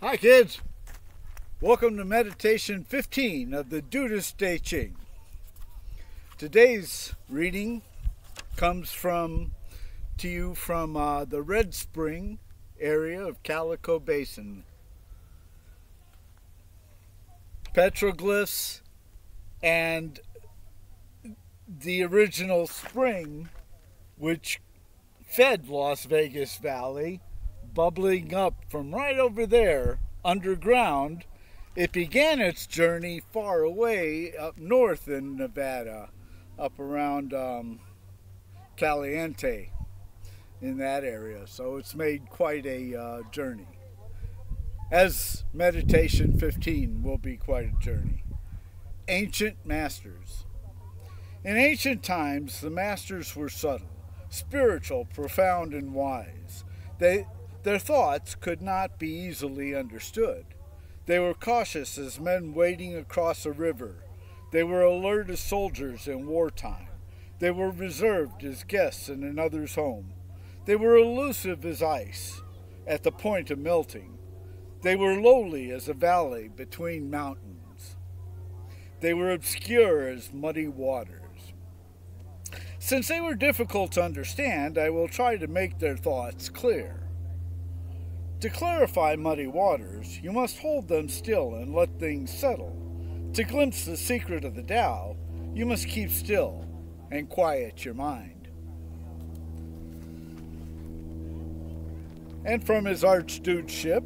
Hi kids, welcome to meditation 15 of the Dudeist Tao Te Ching. Today's reading comes to you from the Red Spring area of Calico Basin. Petroglyphs and the original spring which fed Las Vegas Valley, bubbling up from right over there underground. It began its journey far away up north in Nevada, up around Caliente, in that area. So it's made quite a journey. As meditation 15 will be quite a journey. Ancient masters. In ancient times, the masters were subtle, spiritual, profound, and wise. Their thoughts could not be easily understood. They were cautious as men wading across a river. They were alert as soldiers in wartime. They were reserved as guests in another's home. They were elusive as ice at the point of melting. They were lowly as a valley between mountains. They were obscure as muddy waters. Since they were difficult to understand, I will try to make their thoughts clear. To clarify muddy waters, you must hold them still and let things settle. To glimpse the secret of the Tao, you must keep still and quiet your mind. And from his archdudeship,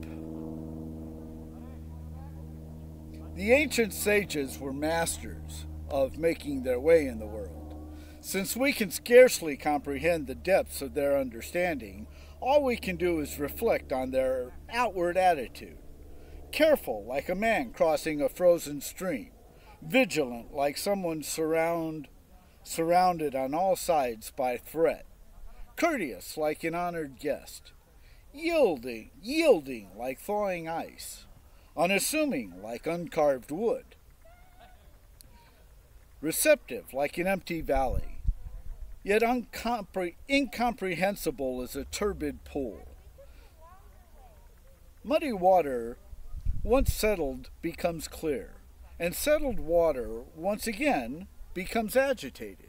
the ancient sages were masters of making their way in the world. Since we can scarcely comprehend the depths of their understanding, all we can do is reflect on their outward attitude. Careful, like a man crossing a frozen stream. Vigilant, like someone surrounded on all sides by threat. Courteous, like an honored guest. Yielding, like thawing ice. Unassuming, like uncarved wood. Receptive, like an empty valley. Yet incomprehensible as a turbid pool. Muddy water, once settled, becomes clear, and settled water, once again, becomes agitated.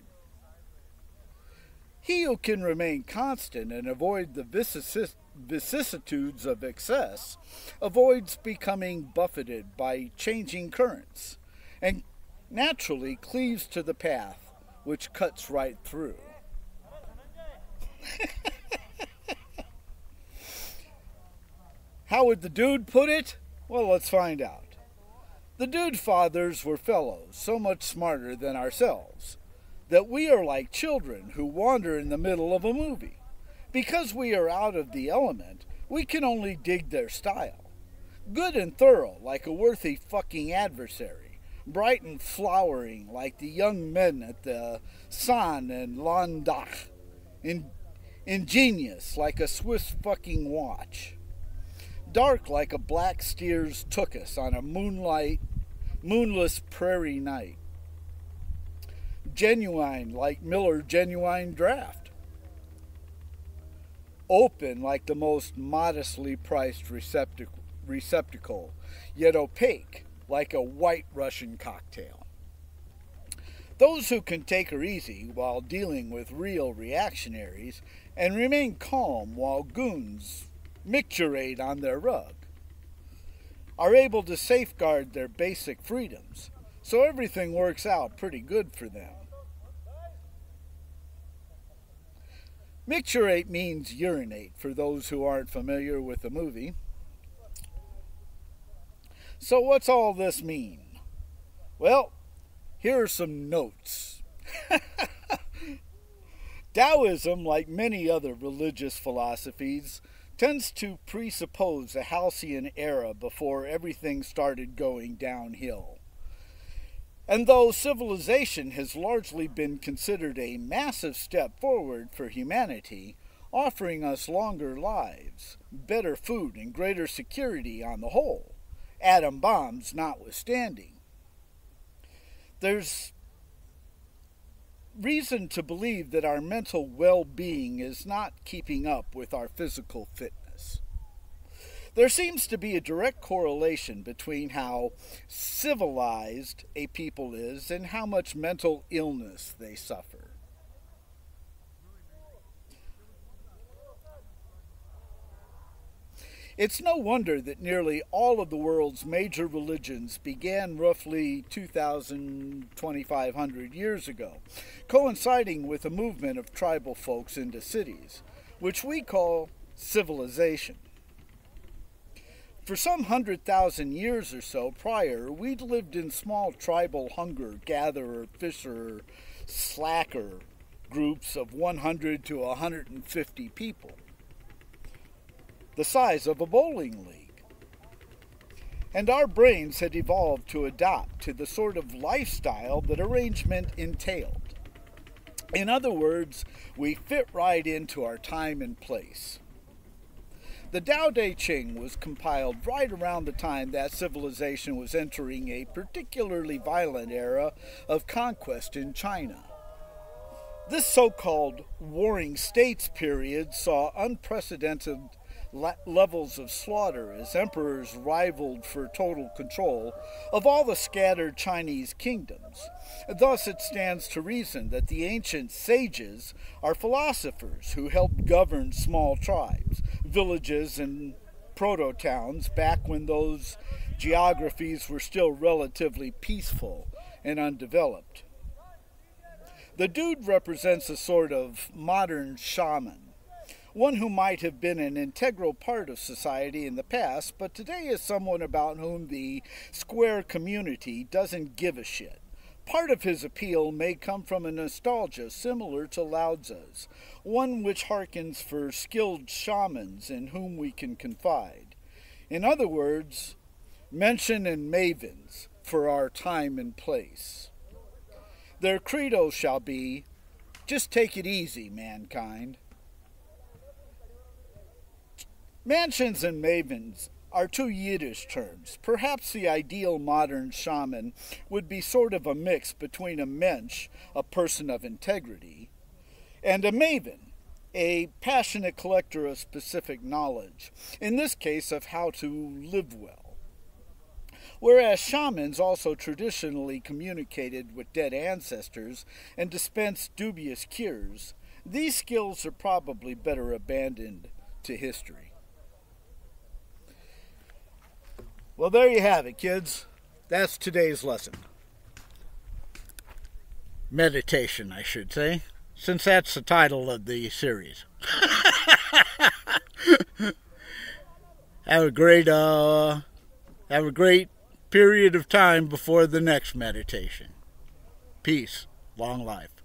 He who can remain constant and avoid the vicissitudes of excess avoids becoming buffeted by changing currents, and naturally cleaves to the path which cuts right through. How would the Dude put it? Well, let's find out. The Dude fathers were fellows so much smarter than ourselves that we are like children who wander in the middle of a movie. Because we are out of the element, we can only dig their style. Good and thorough, like a worthy fucking adversary. Bright and flowering, like the young men at the San and Landach. Ingenious, like a Swiss fucking watch. Dark, like a black steer's tuchus on a moonless prairie night. Genuine, like Miller Genuine Draft. Open, like the most modestly priced receptacle, yet opaque, like a white Russian cocktail. Those who can take her easy while dealing with real reactionaries and remain calm while goons micturate on their rug are able to safeguard their basic freedoms, so everything works out pretty good for them. Micturate means urinate for those who aren't familiar with the movie. So what's all this mean? Well, here are some notes. Taoism, like many other religious philosophies, tends to presuppose a halcyon era before everything started going downhill. And though civilization has largely been considered a massive step forward for humanity, offering us longer lives, better food, and greater security on the whole, atom bombs notwithstanding, there's reason to believe that our mental well-being is not keeping up with our physical fitness. There seems to be a direct correlation between how civilized a people is and how much mental illness they suffer. It's no wonder that nearly all of the world's major religions began roughly 2,500 years ago, coinciding with a movement of tribal folks into cities, which we call civilization. For some 100,000 years or so prior, we'd lived in small tribal hunter-gatherer, fisher, slacker groups of 100 to 150 people, the size of a bowling league. And our brains had evolved to adapt to the sort of lifestyle that arrangement entailed. In other words, we fit right into our time and place. The Tao Te Ching was compiled right around the time that civilization was entering a particularly violent era of conquest in China. This so-called warring states period saw unprecedented levels of slaughter as emperors rivaled for total control of all the scattered Chinese kingdoms. Thus, it stands to reason that the ancient sages are philosophers who helped govern small tribes, villages, and proto-towns back when those geographies were still relatively peaceful and undeveloped. The dude represents a sort of modern shaman, one who might have been an integral part of society in the past, but today is someone about whom the square community doesn't give a shit. Part of his appeal may come from a nostalgia similar to Lao Tzu's, one which harkens for skilled shamans in whom we can confide. In other words, mention and mavens for our time and place. Their credo shall be, just take it easy, mankind. Mansions and mavens are two Yiddish terms. Perhaps the ideal modern shaman would be sort of a mix between a mensch, a person of integrity, and a maven, a passionate collector of specific knowledge, in this case of how to live well. Whereas shamans also traditionally communicated with dead ancestors and dispensed dubious cures, these skills are probably better abandoned to history. Well, there you have it, kids. That's today's lesson. Meditation, I should say, since that's the title of the series. Have a great period of time before the next meditation. Peace. Long life.